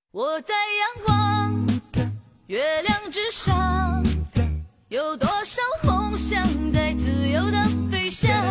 我在仰望月亮之上，有多少梦想在自由的飞翔。